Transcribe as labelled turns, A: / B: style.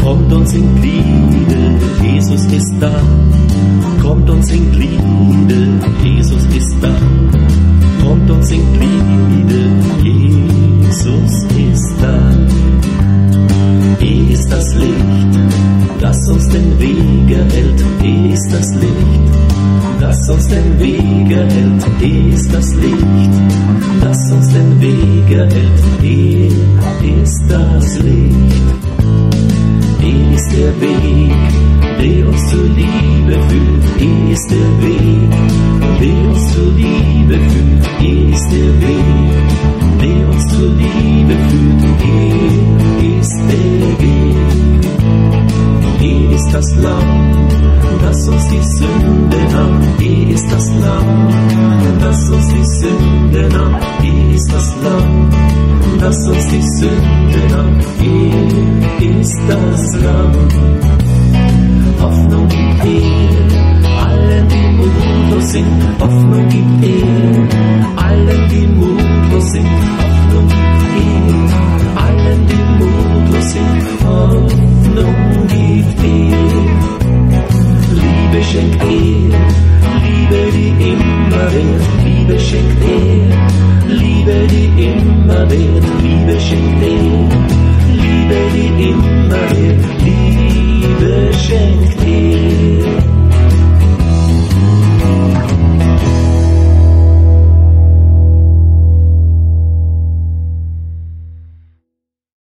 A: Kommt und singt Lieder, Jesus ist da. Kommt und singt Lieder, Jesus ist da. Kommt und singt Lieder, Jesus ist da. Er ist das Licht, das uns den Weg erhält. Er ist das Licht, das uns den Weg erhält. Er ist das Licht, das uns den Weg erhält. Er ist das Licht. Er ist der Weg, der uns zur Liebe führt. Er ist der Weg, der uns zur Liebe führt. Er ist der Weg, der uns zur Liebe führt. Er ist der Weg. Er ist das Lamm, das uns die Sünde nahm. Er ist das Lamm, das uns die Sünde nahm. Er ist das Lamm, das uns die Sünde nahm. Er ist das Lamm. Hoffnung gibt er allen, die mutlos sind. Hoffnung gibt er allen, die mutlos sind.